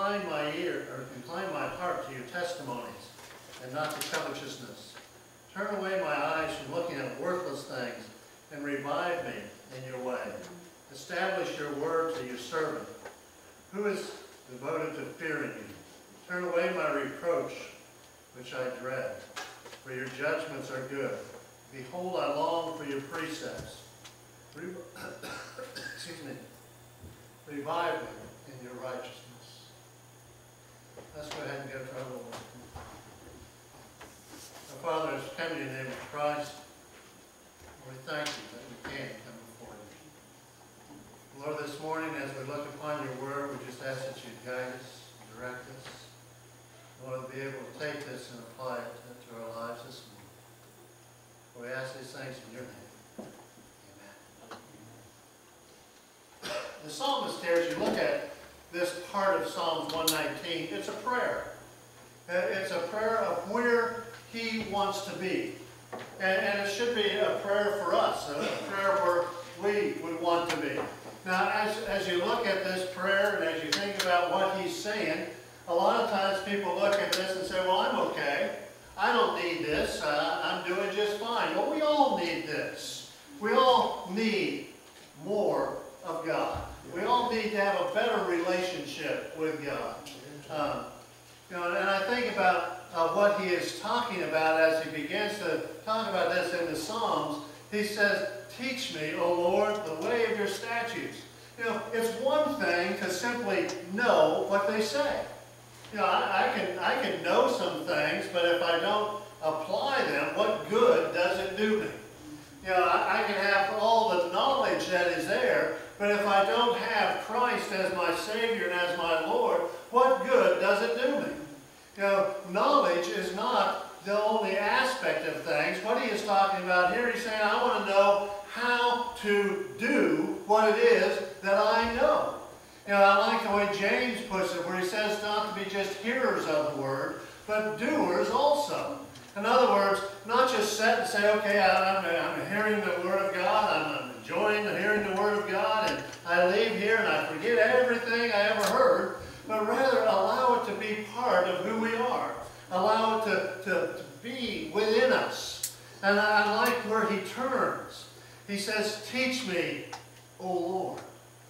incline my ear, or incline my heart to your testimonies, and not to covetousness. Turn away my eyes from looking at worthless things, and revive me in your way. Establish your word to your servant, who is devoted to fearing you. Turn away my reproach, which I dread, for your judgments are good. Behold, I long for your precepts. Excuse me. Revive me in your righteousness. Let's go ahead and go to our Lord. Our Father, as we come in the name of Christ, we thank you that we can come before you. Lord, this morning as we look upon your word, we just ask that you guide us, direct us. Lord, to be able to take this and apply it to our lives this morning. We ask these things in your name. Amen. The psalmist here, as you look at this part of Psalms 119, it's a prayer. It's a prayer of where he wants to be. And it should be a prayer for us, a prayer where we would want to be. Now, as you look at this prayer and as you think about what he's saying, a lot of times people look at this and say, well, I'm okay. I don't need this. I'm doing just fine. Well, we all need this. We all need more of God. We all need to have a better relationship with God. And I think about what he is talking about as he begins to talk about this in the Psalms. He says, teach me, O Lord, the way of your statutes. It's one thing to simply know what they say. I can know some things, but if I don't apply them, what good does it do me? I can have all the knowledge that is there, but if I don't have Christ as my Savior and as my Lord, what good does it do me? Knowledge is not the only aspect of things. What he is talking about here, he's saying, I want to know how to do what it is that I know. I like the way James puts it, where he says not to be just hearers of the word, but doers also. In other words, not just sit and say, okay, I'm hearing the word of God, I'm enjoying hearing the word of God, and I leave here and I forget everything I ever heard, but rather allow it to be part of who we are. Allow it to be within us. And I like where he turns. He says, teach me, O Lord.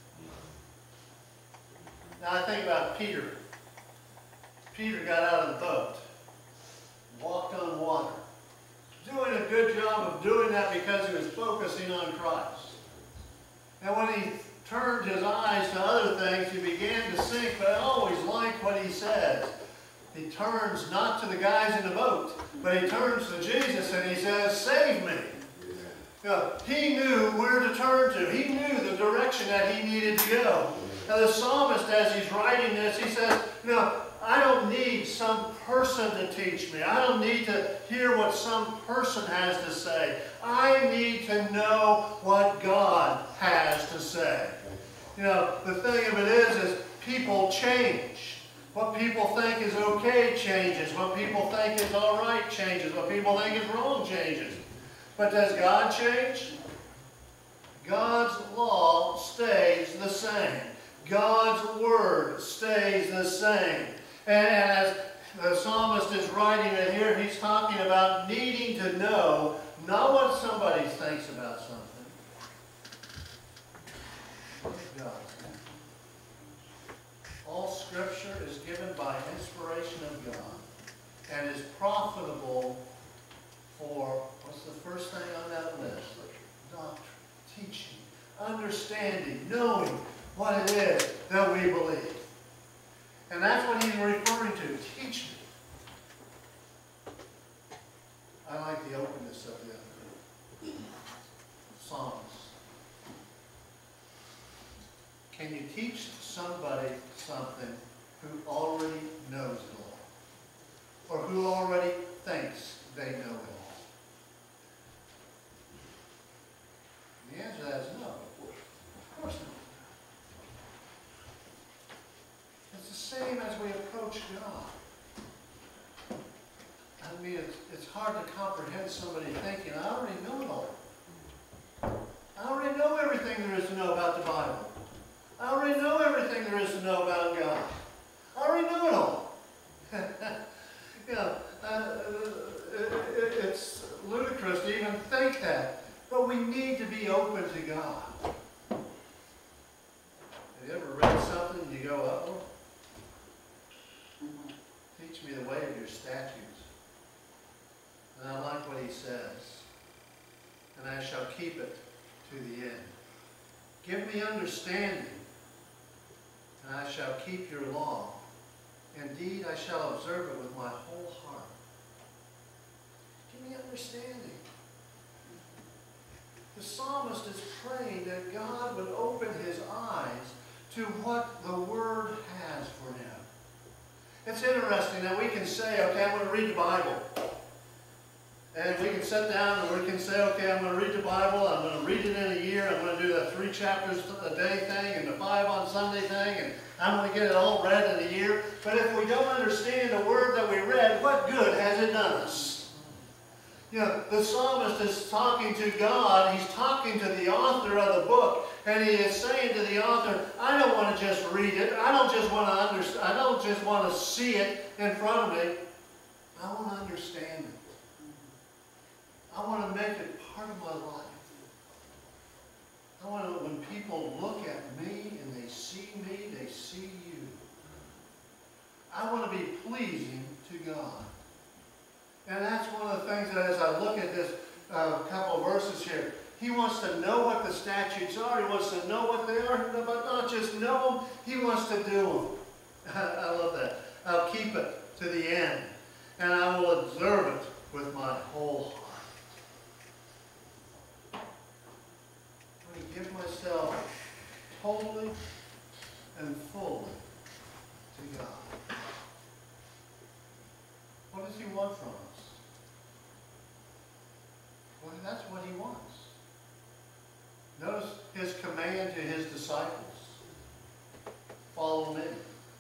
Now I think about Peter. Peter got out of the boat, walked on water, doing a good job of doing that because he was focusing on Christ. And when he turned his eyes to other things, he began to sink, but I always like what he says. He turns not to the guys in the boat, but he turns to Jesus and he says, save me. He knew where to turn to. He knew the direction that he needed to go. Now the psalmist, as he's writing this, he says, I don't need some person to teach me. I don't need to hear what some person has to say. I need to know what God has to say. The thing of it is people change. What people think is okay changes. What people think is all right changes. What people think is wrong changes. But does God change? God's law stays the same. God's word stays the same. And as the psalmist is writing it here, he's talking about needing to know not what somebody thinks about something. What God thinks. All Scripture is given by inspiration of God and is profitable for, what's the first thing on that list? Doctrine, teaching, understanding, knowing what it is that we believe. And that's what he's referring to. Teach me. I like the openness of the Psalms. Can you teach somebody something who already knows it all? Or who already thinks they know it all? The answer to that is no. Of course not. It's the same as we approach God. I mean, it's hard to comprehend somebody thinking, I already know it all. I already know everything there is to know about the Bible. I already know everything there is to know about God. I already to God. Have you ever read something and you go, uh-oh? Teach me the way of your statutes. And I like what he says. And I shall keep it to the end. Give me understanding, and I shall keep your law. Indeed, I shall observe it with my whole heart. Give me understanding. The psalmist is praying that God would open his eyes to what the Word has for him. It's interesting that we can say, okay, I'm going to read the Bible. And we can sit down and we can say, okay, I'm going to read the Bible. I'm going to read it in a year. I'm going to do the 3 chapters a day thing and the 5 on Sunday thing. And I'm going to get it all read in a year. But if we don't understand the Word that we read, what good has it done us? You know, the psalmist is talking to God. He's talking to the author of the book. And he is saying to the author, I don't want to just read it. I don't just want to understand. I don't just want to see it in front of me. I want to understand it. I want to make it part of my life. I want to, when people look at me and they see you. I want to be pleasing to God. And that's one of the things that as I look at this couple of verses here, he wants to know what the statutes are. He wants to know what they are, but not just know them. He wants to do them. I love that. I'll keep it to the end, and I will observe it with my whole heart. I'm going to give myself totally and fully to God. What does he want from us? Well, that's what he wants. Notice his command to his disciples. Follow me.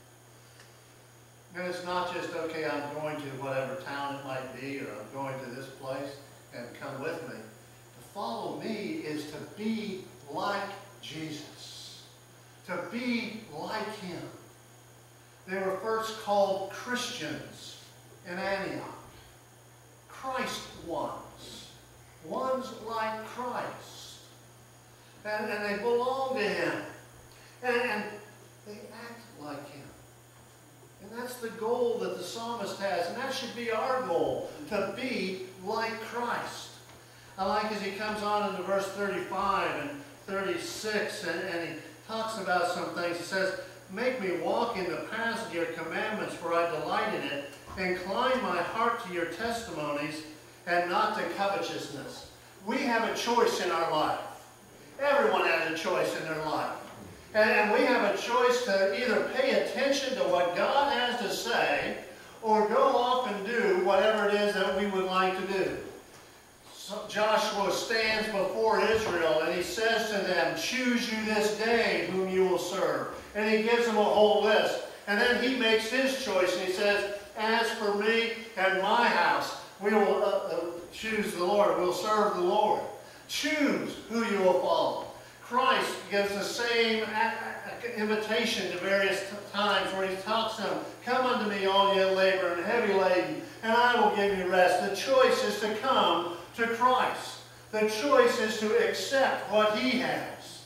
And it's not just, okay, I'm going to whatever town it might be, or I'm going to this place, and come with me. To follow me is to be like Jesus. To be like him. They were first called Christians in Antioch. Christ ones. Ones like Christ. And they belong to him. And they act like him. And that's the goal that the psalmist has. And that should be our goal. To be like Christ. I like as he comes on into verse 35 and 36. And he talks about some things. He says, make me walk in the paths of your commandments, for I delight in it. Incline my heart to your testimonies, and not to covetousness. We have a choice in our life. Everyone has a choice in their life. And we have a choice to either pay attention to what God has to say, or go off and do whatever it is that we would like to do. So Joshua stands before Israel and he says to them, choose you this day whom you will serve. And he gives them a whole list. And then he makes his choice and he says, as for me and my house, we will choose the Lord. We'll serve the Lord. Choose who you will follow. Christ gives the same invitation to various times where he talks to them, come unto me all ye labor and heavy laden, and I will give you rest. The choice is to come to Christ. The choice is to accept what he has.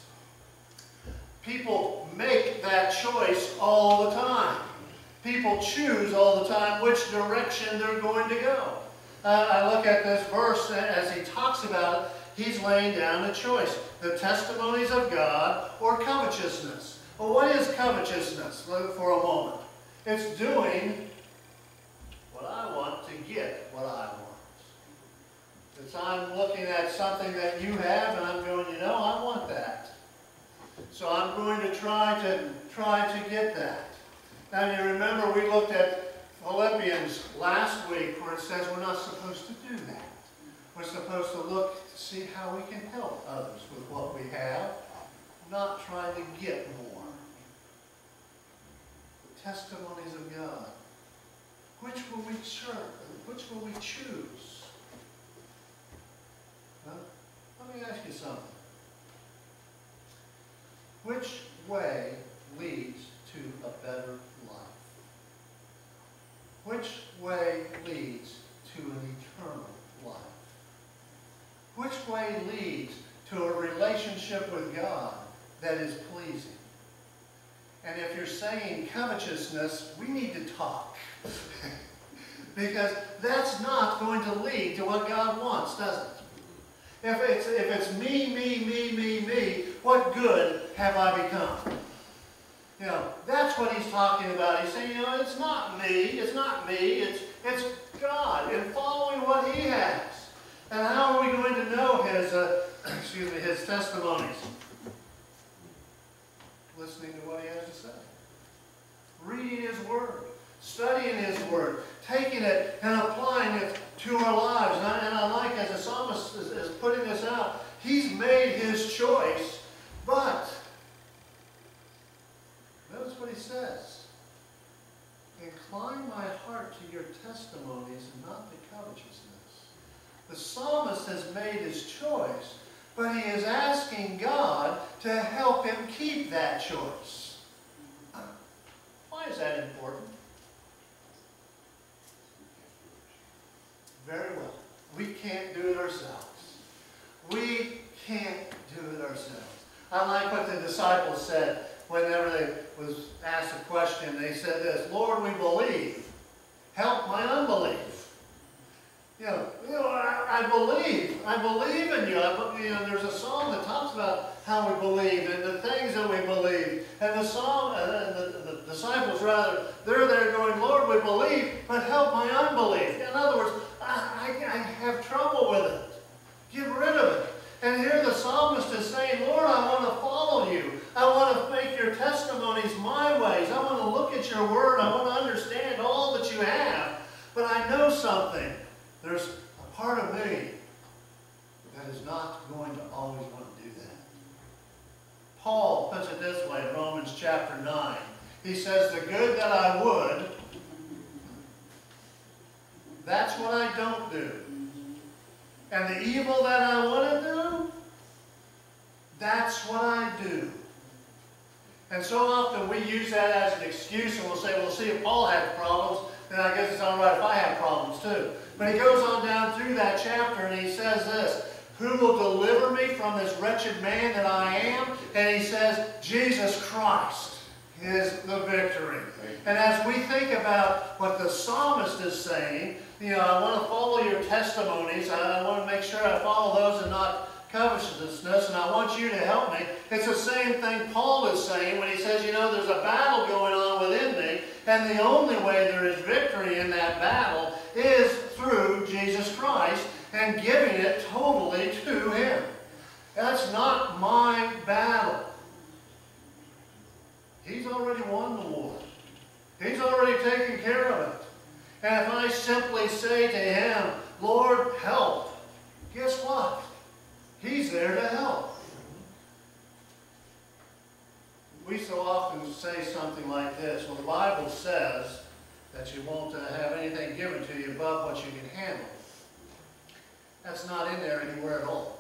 People make that choice all the time. People choose all the time which direction they're going to go. I look at this verse as he talks about it. He's laying down a choice. The testimonies of God or covetousness. Well, what is covetousness? Look for a moment. It's doing what I want to get what I want. It's I'm looking at something that you have and I'm going, you know, I want that. So I'm going to try to get that. Now you remember we looked at Philippians last week where it says we're not supposed to do that. We're supposed to look to see how we can help others with what we have, not trying to get more. The testimonies of God. Which will we serve? Which will we choose? Well, let me ask you something. Which way leads to a better life? Which way leads to an eternal life? Which way leads to a relationship with God that is pleasing. And if you're saying covetousness, we need to talk. Because that's not going to lead to what God wants, does it? If it's me, what good have I become? You know, that's what he's talking about. He's saying, you know, it's not me, it's God, and following what he has. And how are we going to know his, his testimonies? Listening to what he has to say. Reading his word. Studying his word. Taking it and applying it to our lives. And I like, as the psalmist is putting this out, he's made his choice, but notice what he says. Incline my heart to your testimonies and not to covetousness. The psalmist has made his choice, but he is asking God to help him keep that choice. Why is that important? Very well. We can't do it ourselves. We can't do it ourselves. I like what the disciples said whenever they was asked a question. They said this, Lord, we believe. Help my unbelief. I believe in you. There's a song that talks about how we believe and the things that we believe. And the song, the disciples rather, they're there going, Lord, we believe, but help my unbelief. In other words, I have trouble with it. Get rid of it. And here the psalmist is saying, Lord, I want to follow you. I want to make your testimonies my ways. I want to look at your word. I want to understand all that you have. But I know something. There's a part of me that is not going to always want to do that. Paul puts it this way in Romans chapter 9. He says, the good that I would, that's what I don't do. And the evil that I want to do, that's what I do. And so often we use that as an excuse and we'll say, well, see, if Paul had problems, then I guess it's all right if I have problems too. But he goes on down through that chapter and he says this, who will deliver me from this wretched man that I am? And he says, Jesus Christ is the victory. And as we think about what the psalmist is saying, I want to follow your testimonies. I want to make sure I follow those and not covetousness, and I want you to help me. It's the same thing Paul is saying when he says, there's a battle going on within me, and the only way there is victory in that battle is through Jesus Christ and giving it totally to him. That's not my battle. He's already won the war. He's already taken care of it. And if I simply say to him, Lord, help, guess what? He's there to help. We so often say something like this, well, the Bible says that you won't have anything given to you above what you can handle. That's not in there anywhere at all.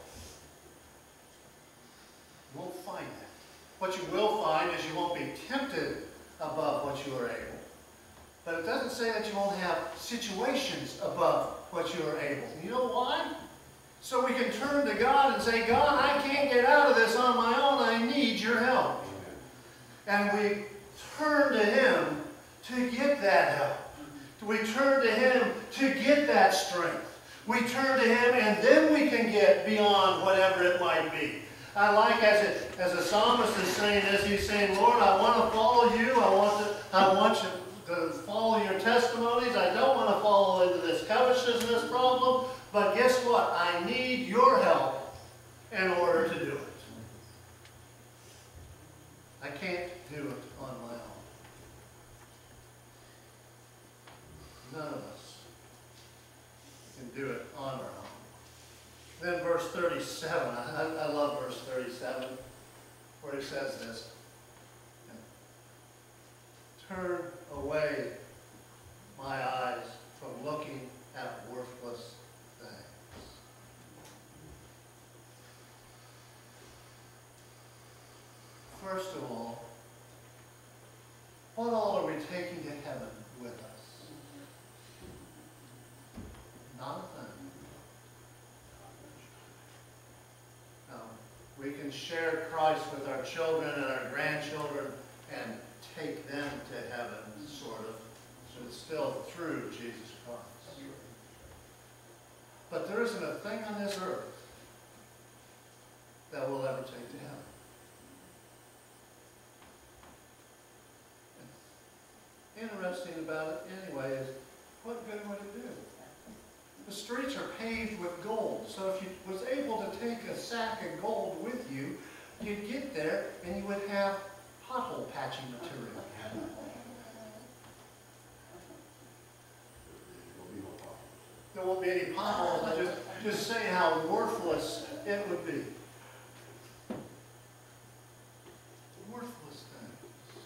You won't find that. What you will find is you won't be tempted above what you are able. But it doesn't say that you won't have situations above what you are able. You know why? So we can turn to God and say, God, I can't get out of this on my own. I need your help. And we turn to him to get that help. We turn to him to get that strength. We turn to him and then we can get beyond whatever it might be. I like as the psalmist is saying this, he's saying, Lord, I want to follow you. I want you to follow your testimonies. I don't want to fall into this covetousness problem. But guess what? I need your help in order to do it. I can't do it on my own. None of us can do it on our own. Then verse 37, I love verse 37, where he says this. Turn away my eyes from looking at worthless things. First of all, what all are we taking to heaven with us? Not a thing. No. We can share Christ with our children and our grandchildren and take them to heaven, sort of. So it's still through Jesus Christ. But there isn't a thing on this earth that we'll ever take to heaven. Interesting about it anyway is, what good would it do? The streets are paved with gold, so if you was able to take a sack of gold with you, you'd get there and you would have pothole patching material. There won't be any potholes. I just say how worthless it would be. Worthless things.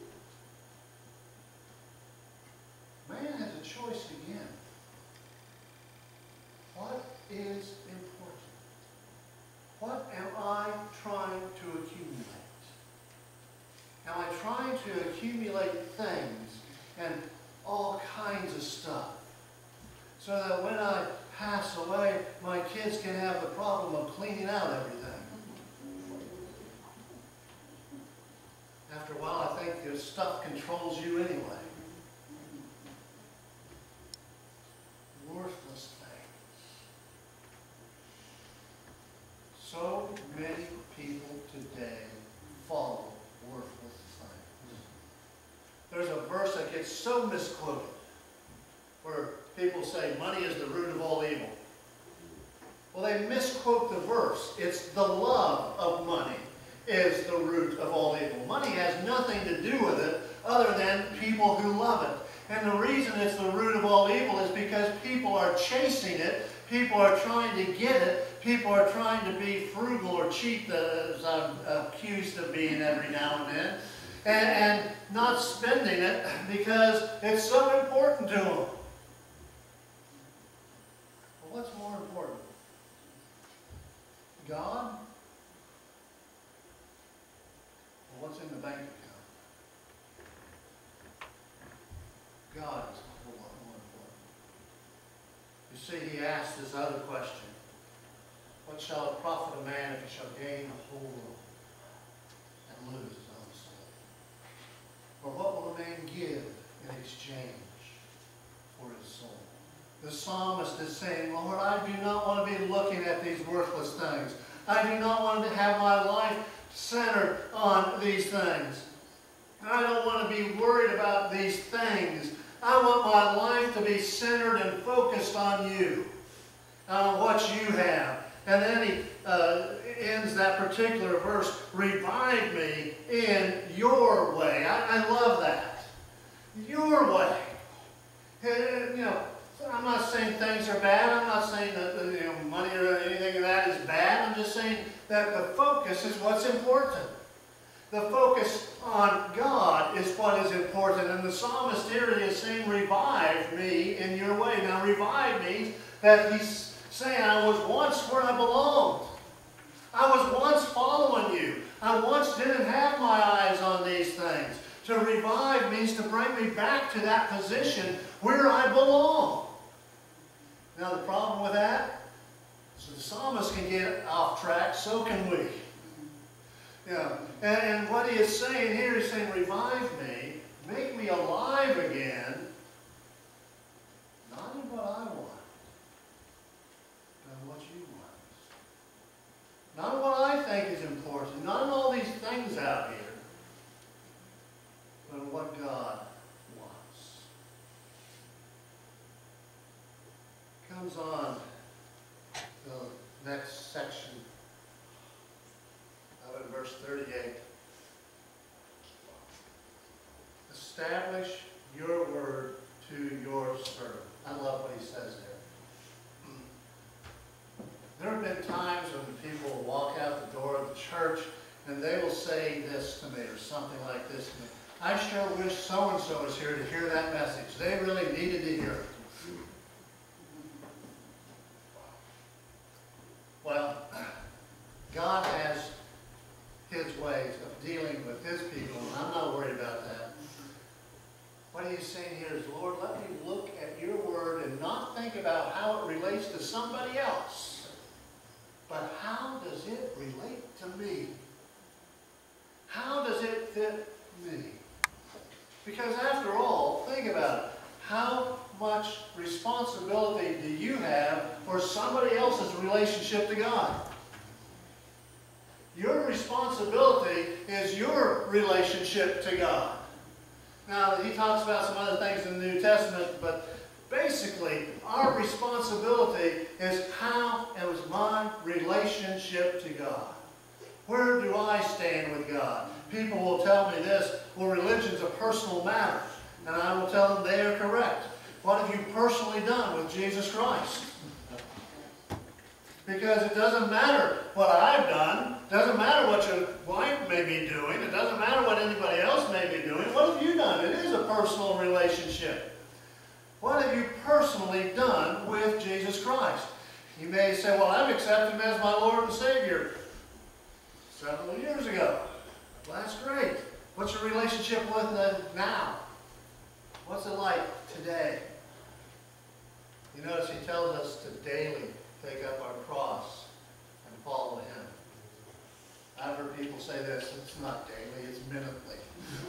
Man has a choice again. What is important? What am I trying to accumulate? Am I trying to accumulate things and all kinds of stuff so that when I pass away, my kids can have the problem of cleaning out everything? After a while, I think this stuff controls you anyway. Worthless things. So many people today follow worthless things. There's a verse that gets so misquoted where people say money is the root of all evil. Well, they misquote the verse. It's the love of money is the root of all evil. Money has nothing to do with it other than people who love it. And the reason it's the root of all evil is because people are chasing it. People are trying to get it. People are trying to be frugal or cheap, as I'm accused of being every now and then. And not spending it because it's so important to them. Well, what's more important? God? Or what's in the bank account? God is a whole lot more important. You see, he asked this other question. What shall it profit a man if he shall gain the whole world and lose his own soul? Or what will a man give in exchange for his soul? The psalmist is saying, Lord, I do not want to be looking at these worthless things. I do not want to have my life centered on these things. I don't want to be worried about these things. I want my life to be centered and focused on you, on what you have. And then he ends that particular verse, revive me in your way. I love that. Your way. You know, I'm not saying things are bad. I'm not saying that money or anything of that is bad. I'm just saying that the focus is what's important. The focus on God is what is important. And the psalmist here is saying, revive me in your way. Now, revive means that he's saying, I was once where I belonged. I was once following you. I once didn't have my eyes on these things. To revive means to bring me back to that position where I belong. Now, the problem with that is the psalmist can get off track, so can we. Yeah. And what he is saying here is saying, revive me, make me alive again, not in what I want, but in what you want. Not in what I think is important, not in all these things out here, but in what God wants. Comes on the next section. In verse 38, establish your word to your servant. I love what he says there. There have been times when people will walk out the door of the church and they will say this to me or something like this to me. I sure wish so-and-so was here to hear that message. They really needed to hear it. Well, God has his ways of dealing with his people, and I'm not worried about that. What he's saying here is, Lord, let me look at your word and not think about how it relates to somebody else, but how does it relate to me? How does it fit me? Because after all, think about it. How much responsibility do you have for somebody else's relationship to God? Your responsibility is your relationship to God. Now, he talks about some other things in the New Testament, but basically, our responsibility is how is my relationship to God? Where do I stand with God? People will tell me this, well, religion's a personal matter. And I will tell them they are correct. What have you personally done with Jesus Christ? Because it doesn't matter what I've done. It doesn't matter what your wife may be doing. It doesn't matter what anybody else may be doing. What have you done? It is a personal relationship. What have you personally done with Jesus Christ? You may say, well, I've accepted Him as my Lord and Savior several years ago. Well, that's great. What's your relationship with Him now? What's it like today? You notice He tells us to daily take up our cross and follow Him. I've heard people say this, it's not daily, it's minutely.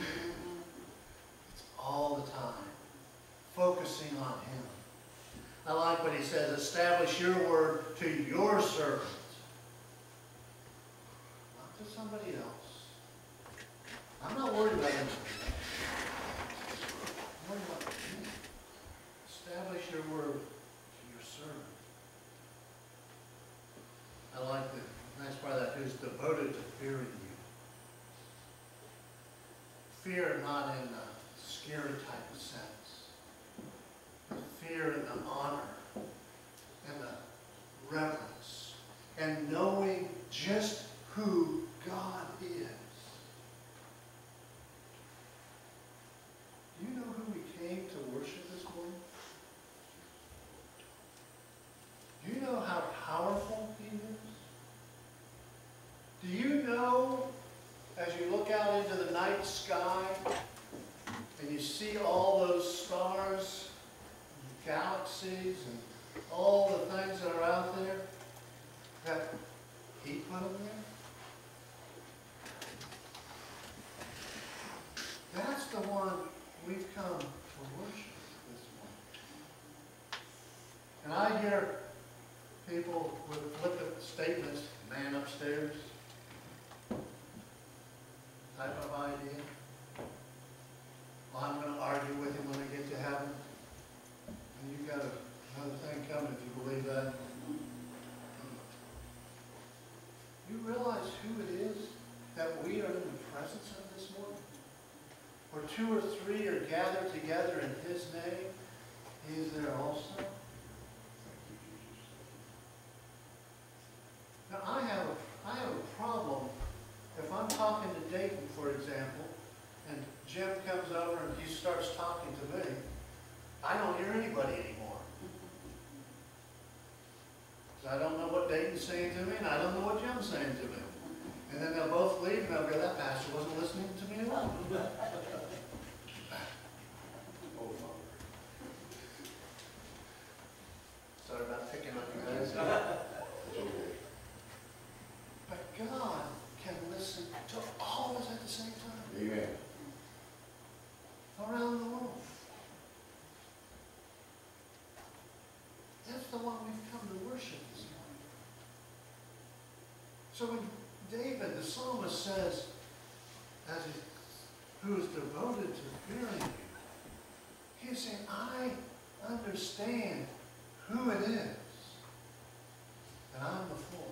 It's all the time. Focusing on Him. I like what He says, establish your word to your servant. Not to somebody else. I'm not worried about anything. I'm worried about you. Establish your word to your servant. I like the next part of that, who's devoted to fearing you. Fear not in a scary type of sense. Fear and the honor and the reverence and knowing just who God is. Do you know who we came to worship this morning? Do you know how powerful He is? Do you know, as you look out into the night sky and you see all those stars, galaxies and all the things that are out there, that He put them there? That's the one we've come to worship this morning. And I hear people with flippant statements, man upstairs, type of idea. Well, I'm going to argue with Him when I get to heaven. And you've got another thing coming if you believe that. You realize who it is that we are in the presence of this morning? Where 2 or 3 are gathered together in His name, He is there also. Now I have a problem if I'm talking to Dayton, for example, and Jim comes over and he starts talking to me. I don't hear anybody anymore. Because I don't know what Dayton's saying to me, and I don't know what Jim's saying to me. And then they'll both leave, and they'll go, that pastor wasn't listening to me at all. Sorry about picking up you guys. But God can listen to all of us at the same time. Amen. Around the world. That's the one we've come to worship this morning. So when David, the psalmist, says, who is devoted to fearing you, he's saying, I understand who it is, and I'm the fool.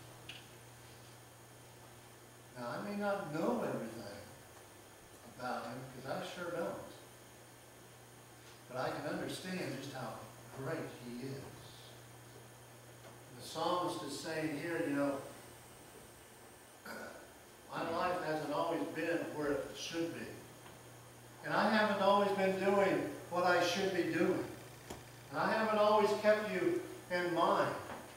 Now, I may not know everything about Him, because I sure don't. But I can understand just how great He is. The psalmist is saying here, you know, my life hasn't always been where it should be. And I haven't always been doing what I should be doing. And I haven't always kept you in mind.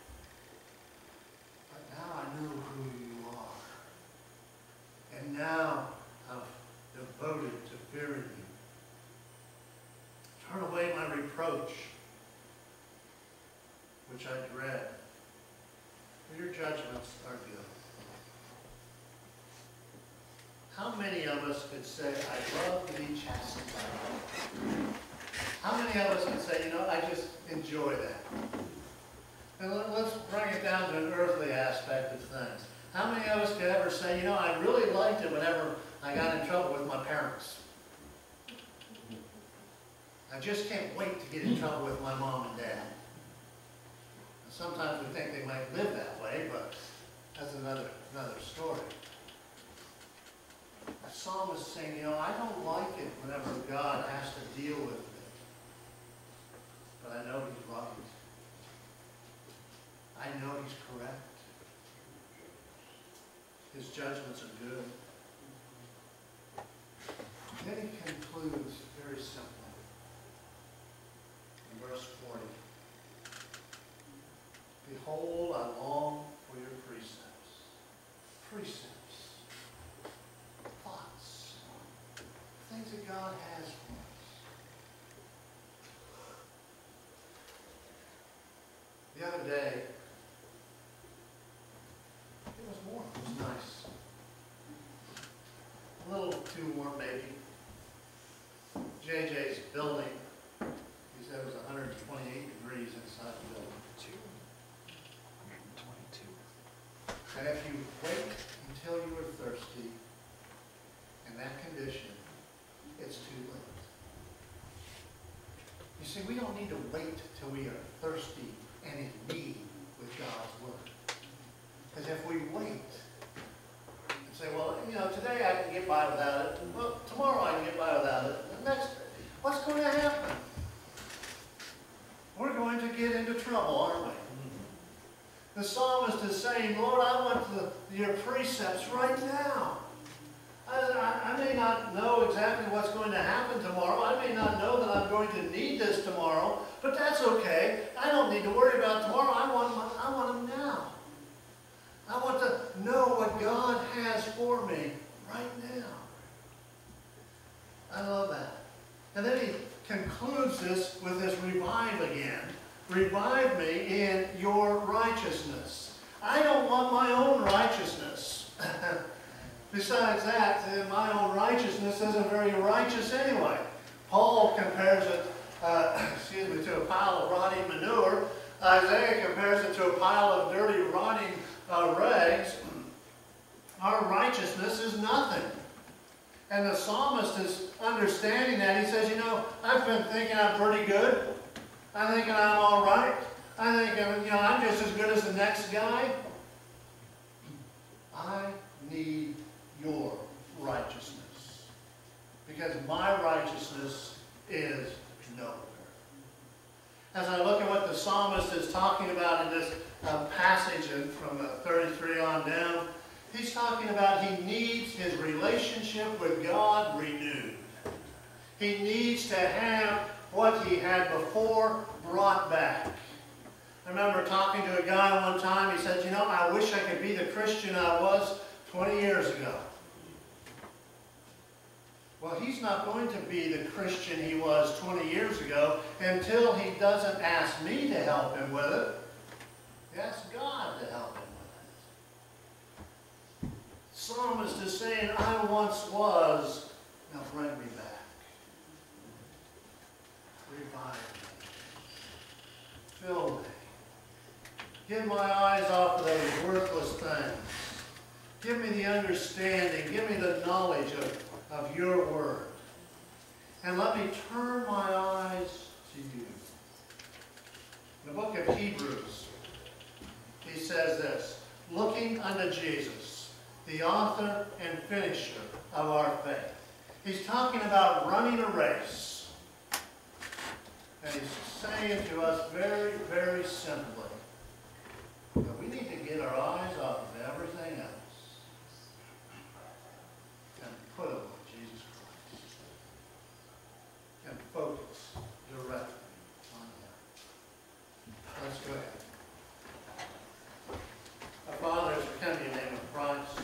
But now I know who you are. And now I'm devoted to fearing you. Turn away my reproach, which I dread. For your how many of us could say, I love to be chastised? How many of us could say, I just enjoy that? And let's bring it down to an earthly aspect of things. How many of us could ever say, I really liked it whenever I got in trouble with my parents? I just can't wait to get in trouble with my mom and dad. And sometimes we think they might live that way, but that's another story. The psalmist is saying, I don't like it whenever God has to deal with me. But I know He's right. I know He's correct. His judgments are good. Then he concludes very simply in verse 40. Behold, I long for your precepts. Precepts. Thoughts. Things that God has for us. The other day, it was warm. It was nice. A little too warm, maybe. JJ's building, he said it was 128 degrees inside the building. 122. And if you wait until you are thirsty in that condition, it's too late. You see, we don't need to wait till we are thirsty and in need with God's Word. Because if we wait and say, well, today I can get by without it, well, tomorrow I can get by without it, the next, what's going to happen? We're going to get into trouble, aren't we? The psalmist is saying, Lord, I want your precepts right now. I may not know exactly what's going to happen tomorrow. I may not know that I'm going to need this tomorrow, but that's okay. I don't need to worry about tomorrow. I want them now. I want to know what God has for me right now. I love that. And then he concludes this with this revive again. Revive me in your righteousness. I don't want my own righteousness. Besides that, my own righteousness isn't very righteous anyway. Paul compares it to a pile of rotting manure. Isaiah compares it to a pile of dirty, rotting rags. Our righteousness is nothing. And the psalmist is understanding that. He says, I've been thinking I'm pretty good. I'm thinking I'm all right. I'm thinking, I'm just as good as the next guy. I need your righteousness. Because my righteousness is nowhere. As I look at what the psalmist is talking about in this passage from 33 on down, he's talking about he needs his relationship with God renewed. He needs to have what he had before brought back. I remember talking to a guy one time. He said, I wish I could be the Christian I was 20 years ago. Well, he's not going to be the Christian he was 20 years ago until he doesn't ask me to help him with it. He asks God to help him with it. Psalmist is saying, I once was, now bring me back. Revive me. Fill me. Get my eyes off of those worthless things. Give me the understanding. Give me the knowledge of your word. And let me turn my eyes to you. In the book of Hebrews, he says this, looking unto Jesus, the author and finisher of our faith. He's talking about running a race. And he's saying to us very, very simply that we need to get our eyes off of everything else and put them on Jesus Christ and focus directly on Him. Let's go ahead. Our Father, as we come to you in the name of Christ,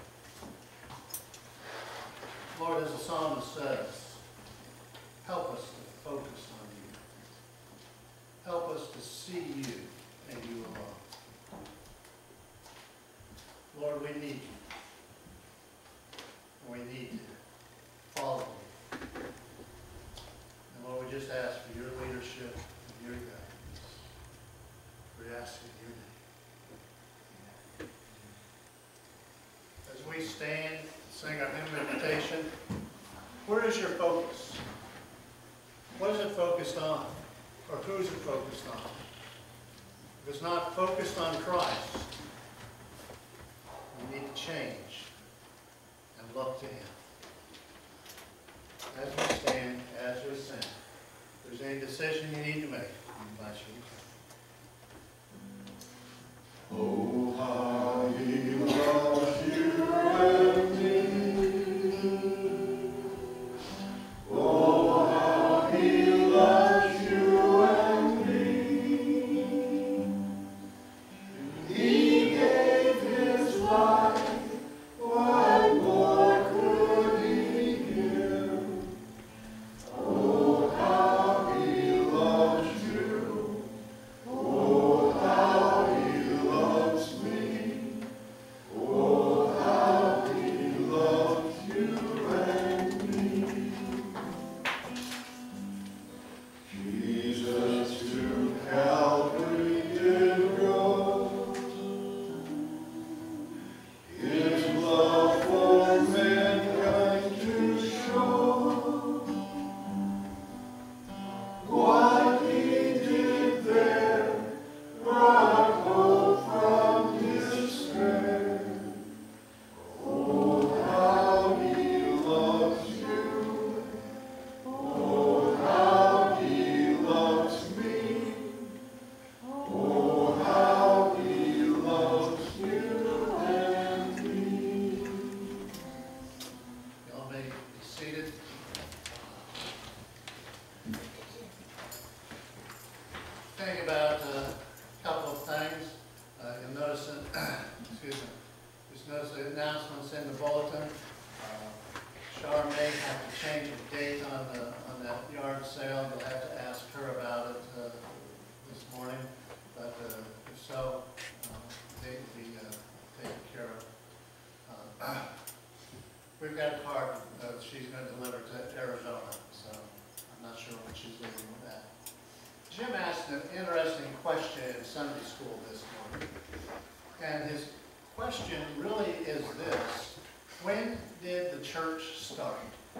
Lord, as the psalmist says, help us to focus on you. Help us to see you and you alone. Lord, we need you. We need just ask for your leadership and your guidance. We ask in your name. As we stand, sing our hymn of invitation, where is your focus? What is it focused on? Or who is it focused on? If it's not focused on Christ, we need to change and look to Him. As we stand, as we sing, if there's any decision you need to make, I invite you to come. Oh, how He loves you and me. Oh, how He loves you and me. He gave His life. What more could He give? Oh, how He loves you. Oh, how He loves me. Oh, how He loves you and me. Jesus to Calvary did go. His love for mankind to show. What He did there brought hope from despair. Oh, how He loves you. Oh, how He loves me. Oh, how He loves you and me. Y'all may be seated. Think about a couple of things. You'll notice, excuse me, just notice the announcements in the bulletin. Char may have to change the date on that yard sale. You'll have to ask her about it this morning. But if so, they will be taken care of. We've got a card that she's going to deliver to Arizona, so I'm not sure when she's leaving with that. Jim asked an interesting question in Sunday school this morning, and his question really is this: when did the church start?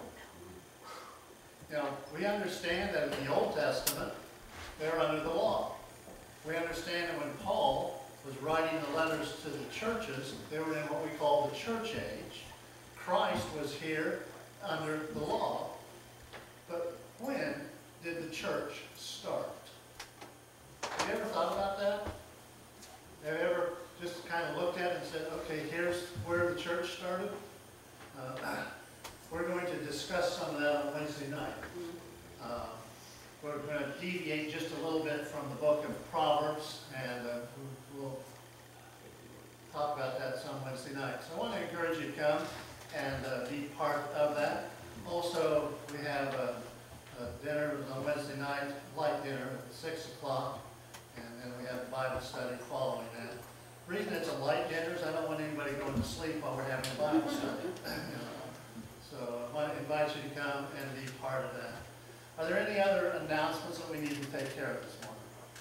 You know, we understand that in the Old Testament, they're under the law. We understand that when Paul was writing the letters to the churches, they were in what we call the church age. Christ was here under the law. But when did the church start? Have you ever thought about that? Have you ever just kind of looked at it and said, okay, here's where the church started? We're going to discuss some of that on Wednesday night. We're going to deviate just a little bit from the book of Proverbs, and we'll talk about that some Wednesday night. So I want to encourage you to come and be part of that. Also, we have a dinner on Wednesday night, light dinner at 6 o'clock, and then we have a Bible study following that. The reason it's a light dinner is I don't want anybody going to sleep while we're having a Bible study. So I want to invite you to come and be part of that. Are there any other announcements that we need to take care of this morning?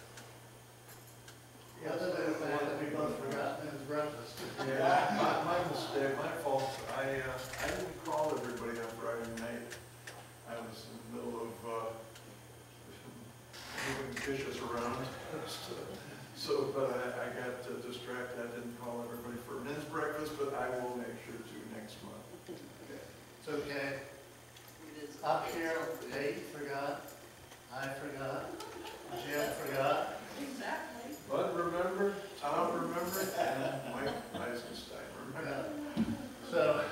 Other than the fact that we both forgot men's breakfast. Yeah, my mistake, my fault. I didn't call everybody on Friday night. I was in the middle of moving dishes around. But I got distracted. I didn't call everybody for men's breakfast, but I will make sure to next month. It's okay. Up here, Dave forgot. I forgot. Jim forgot. Exactly. Bud remembered, Tom remembered, and Mike Eisenstein remembered. So,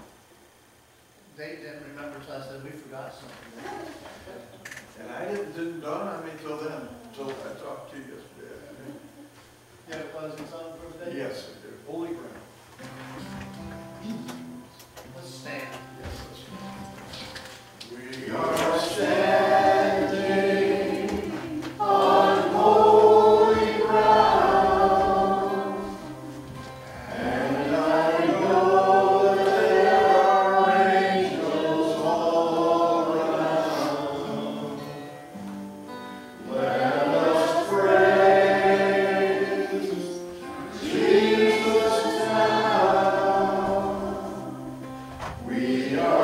Dave didn't remember, so I said, we forgot something. And I didn't dawn on me till then, till I talked to you yesterday. You have a closing song for today? Yes, I do. Holy ground. Let's stand. Yes, we are standing on holy ground, and I know that there are angels all around. We are